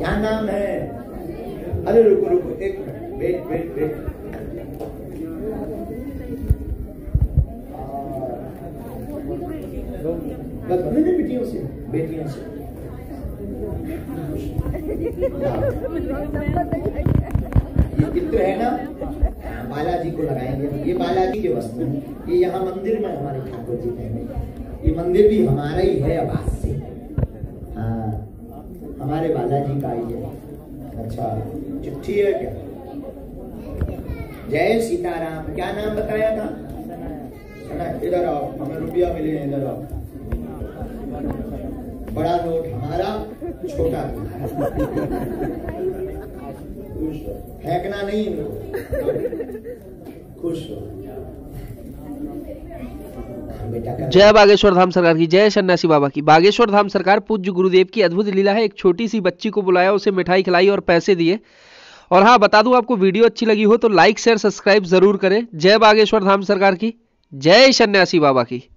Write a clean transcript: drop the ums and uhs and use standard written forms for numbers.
क्या नाम है? अरे रुको रुको, एक मिनट, वेट वेट वेट। बेटियों से, बेटियों से ये चित्र है ना, बालाजी को लगाएंगे। ये बालाजी के वस्त्र हैं। ये यहाँ मंदिर में हमारे ठाकुर जी कहेंगे। ये मंदिर भी हमारा ही है आवाज से। हाँ, हमारे बालाजी का ही है। अच्छा, चिट्ठी है क्या? जय सीताराम। क्या नाम बताया था? इधर आओ, हमें रुपया मिले। इधर आओ। बड़ा नोट हमारा, छोटा फेंकना नहीं, खुश हो। जय बागेश्वर धाम सरकार की, जय सन्यासी बाबा की। बागेश्वर धाम सरकार पूज्य गुरुदेव की अद्भुत लीला है। एक छोटी सी बच्ची को बुलाया, उसे मिठाई खिलाई और पैसे दिए। और हाँ, बता दूं, आपको वीडियो अच्छी लगी हो तो लाइक शेयर सब्सक्राइब जरूर करें। जय बागेश्वर धाम सरकार की, जय सन्यासी बाबा की।